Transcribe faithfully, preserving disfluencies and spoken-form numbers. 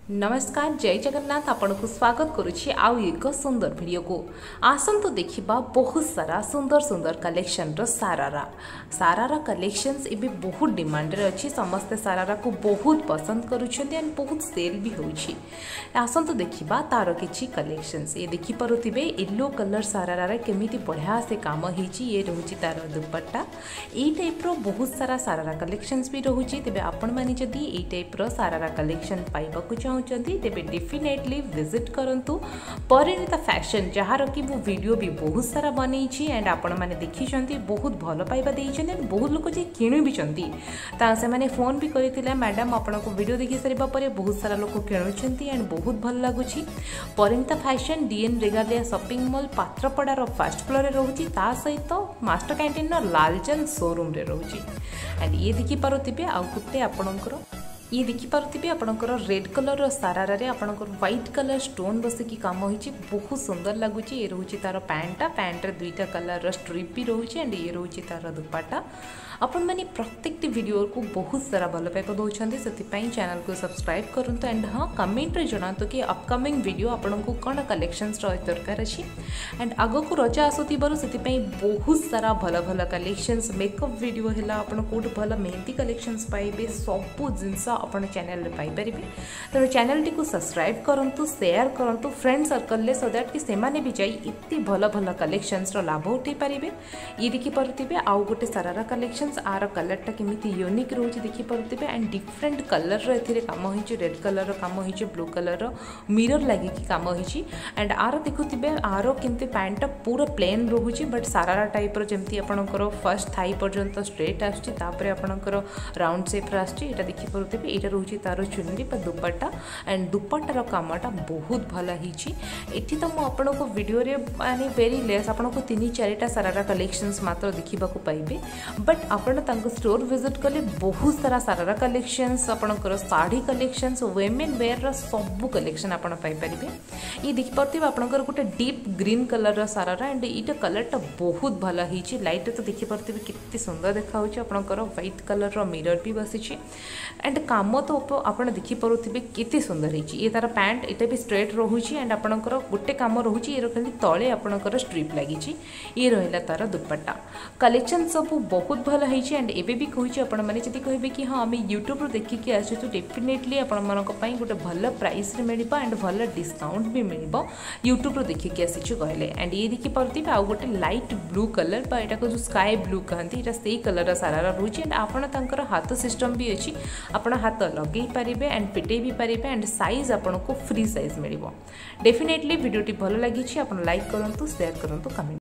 नमस्कार जय जगन्नाथ आपण को स्वागत करुछि आउ एक सुंदर वीडियो को आसंतु देखिबा बहुत सारा सुंदर सुंदर कलेक्शन रो सारारा सारारा कलेक्शंस एबे बहुत डिमांड रे अछि समस्त सारारा को बहुत पसंद करूछथि एंड बहुत सेल भी होछि आसंतु देखिबा तार किछि कलेक्शंस ये देखि परुथिबे येलो कलर सारारा रे केमिति बढ़िया से काम हिछि ये रहउछि तार दुपट्टा ए टाइप रो बहुत सारा सारारा कलेक्शंस भी रहउछि तबे आपण माने जदी ए टाइप रो सारारा कलेक्शन पाइबा को तेरे डेफिनेटली विजिट करंतु परिणीता फैशन जहार कि वो वीडियो भी बहुत सारा बनई एंड आपण मैंने देखी बहुत भल पाइबा देइछन बहुत लोग जे किणु भी चंती ता से माने फोन भी करथिले मैडम आपण को वीडियो देखि सरिबा परे बहुत सारा लोग किणुछंती एंड बहुत भल लागुछि Parinita fashion DN regalia shopping mall Patrapada रो फर्स्ट फ्लोर रे रहउछि ता सहित मास्टर कैंटीन रो लालचंद शोरूम रे रहउछि एंड ये देखि पारुथिबे आ गुटे आपणकर ये देखिपे आपंकर रेड कलर सारारा रे आपंकर व्हाइट कलर स्टोन बसिकी काम होइछि बहुत सुंदर लगुच ये रोचे तार पैंटा पैंट रे दुईटा कलर स्ट्रिप भी रोचे एंड ये रोचे तार दुपट्टा आपण माने प्रत्येक वीडियो को बहुत सारा भल पाइबा दउछन्ती सेति चैनल को सब्सक्राइब करंतु एंड हाँ कमेंट रे जणातु कि अपकमिंग वीडियो आपण को कोन कलेक्शंस रो दरकार अछि एंड आगो को रजा आसुती बरो सेति बहुत सारा भल भल कलेक्शंस मेकअप वीडियो हैला आपण कोड भल मेहंदी कलेक्शंस पाइबे सब जिंस अपन चैनल रे पाई परिबे तेणु चैनल टी को सब्सक्राइब करंतु शेयर करंतु फ्रेंड सर्कल ले सो दैट कि सेमाने भी जाई इत्ती भल भल कलेक्शंस रो लाभ उठै परिबे ये देखि परथिबे आउ गोटे सारारा कलेक्शंस आर कलरटा केमिति यूनिक रहउछि देखि परथिबे एंड डिफरेंट कलर रो एथिरे काम होइछि रेड कलर रो काम होइछि ब्लू कलर रो मिरर लागि कि काम होइछि एंड आर देखुथिबे आरो केमति पैंट पूरा प्लेन रहउछि बट सारारा टाइप रो जेमति आपनकर फर्स्ट थाई पर्यंत स्ट्रेट आछि तापरे आपनकर राउंड शेप रो आछि एटा देखि परथिबे एटा रहउछि तार चुनरी पर दुपट्टा एंड दुपट्टार कामटा बहुत भल हिची एठी तो मु आपन को वीडियो रे माने वेरी लेस आपन को तीन चारटा सारारा कलेक्शंस मात्र देखिबा को पाइबे बट आपन तांको स्टोर विजिट कले बहुत सारा सारारा कलेक्शंस आपन को साड़ी कलेक्शंस वुमेन वेयर रा सब कलेक्शन आपन पाइ परिबे ये देखि परथिबे आपन को गोटे डीप ग्रीन कलर रा सारारा एंड इटा कलरटा बहुत भल हिची लाइट तो देखि परथिबे कित्ते सुंदर देखा होची आपन को व्हाइट कलर रा मिरर भी बसिची एंड काम तो आपन देखि परुथिबे केते सुंदर हिची ये तार पैंट एटा भी स्ट्रेट रहउची एंड आपनकर गुटे काम रहउची ये खाली तळे आपनकर स्ट्रिप लागिची ये रहला तार दुपट्टा कलेक्शन सब बहुत भल हिची एंड एबे भी कहिची आपन माने जति कहबे कि हां हम YouTube रो देखि कि आछु तो डेफिनेटली आपन मानक पई गुटे भल प्राइस रे मिलिबा एंड भल डिस्काउंट भी मिलिबो YouTube रो देखि कि आसीछु कहले एंड ये देखि परुथिबे आ गुटे लाइट ब्लू कलर बा एटा को जो स्काई ब्लू कहंती एटा सेही कलर रा सारा रहउची एंड आपन तांकर हाथ सिस्टम भी अछि आपन हाथ लगे पारिबे एंड पिटे भी पारिबे एंड साइज आपन को फ्री साइज मिलिबो डेफिनेटली वीडियो टी भलो लागि छी आपन लाइक करंतु शेयर करंतु कमेंट